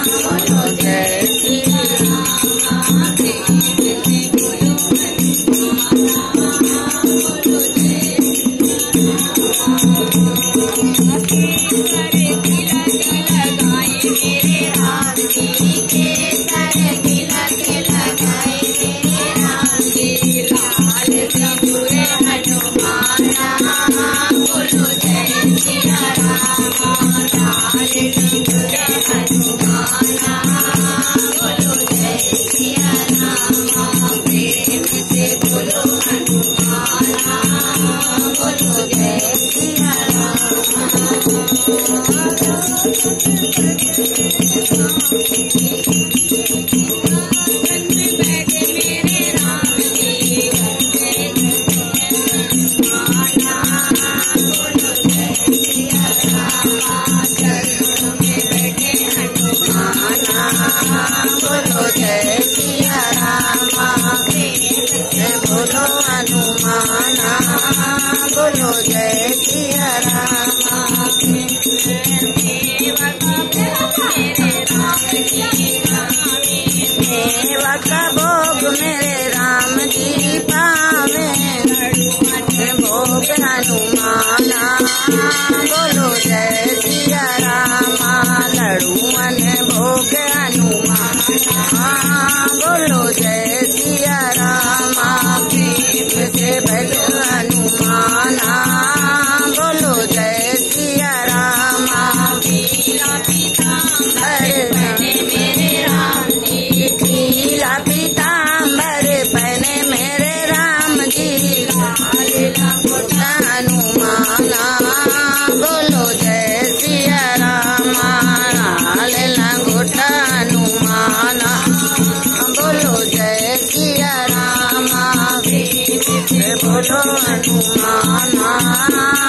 बोलो जय सिया बोलो जय सिया मेवा का भोग मेरे राम जी पावे भोग हनुमाना बोलो जय सिया रामा लड़ुअन भोग हनुमाना बोलो जय सिया रामा भीम से भज हनुमाना बोलो जय सिया रामा पीला पीताम्बर मेरे राम जी पीला पीताम्बर पहने मेरे राम जी लाल लंगोटा हनुमाना बोलो जय सिया रामा लाल लंगोटा हनुमाना बोलो जय सिया रामा बोलो हनुमाना